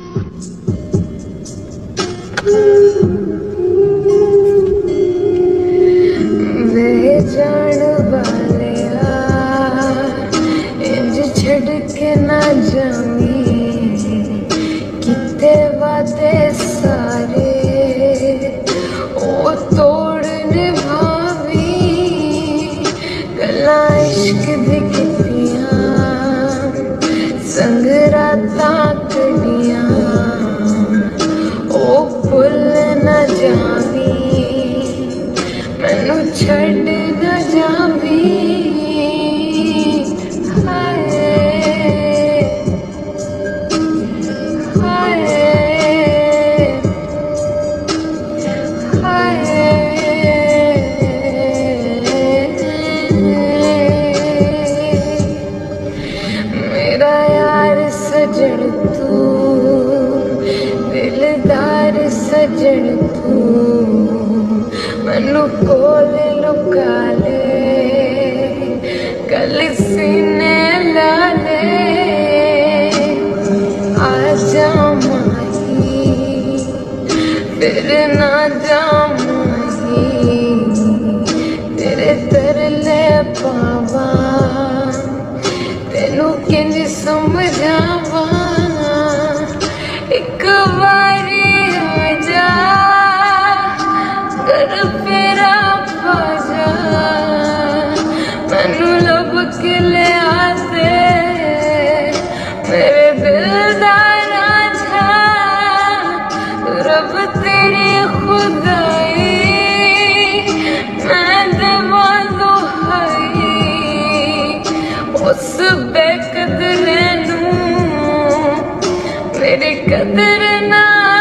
वे जान वाले इंज छड़ के ना जामी किते वादे सारे ओ तोड़ने भावी गल्लां इश्क दी कीतियां संग रातां कढ़ियां ओ भुल ना जावी मैनू छड़ ना जावी हाय हाय हाय मेरा यार सजन तू दिलदार सजन तू मैनू कोले लुका ले कल सीने ला ले आजा माही फिर ना जा माही तेरे तरले पावा तेनू किंज समझावा एक बारी आजा कर फेरा बाजा मैनू लब के ले आते मेरे दिल दा रांझा रब तेरी खुदाई मैं देवां दुहाई उस बेकदरे नू मेरी कदर ना